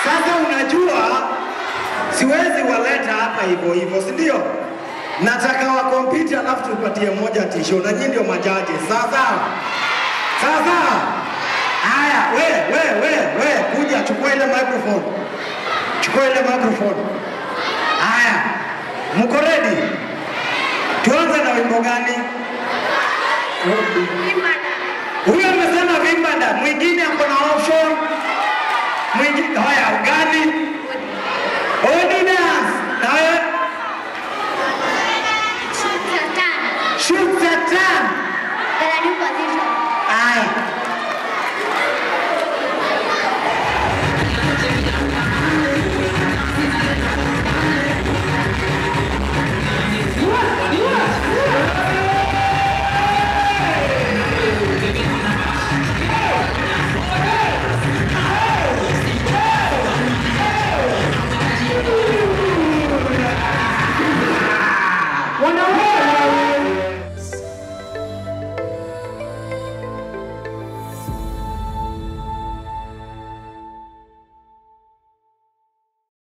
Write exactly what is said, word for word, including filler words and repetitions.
Sasa unajua siwezi waleta hapa hivyo hivyo, si ndio? Nataka wa compete alafu tupatie moja tisho na nyinyi ndio majaji. Sasa sasa haya, we we we we kuja chukua ile microphone. Chukua ile microphone. Haya. Mko ready? Tuanze na wimbo gani? Vimbanda. Huyo amesema Vimbanda, mwingine ako na option. Mwingine haya gani? Odi dance. Na wewe? Shoot Satan. Shoot Satan. The new position. Haya.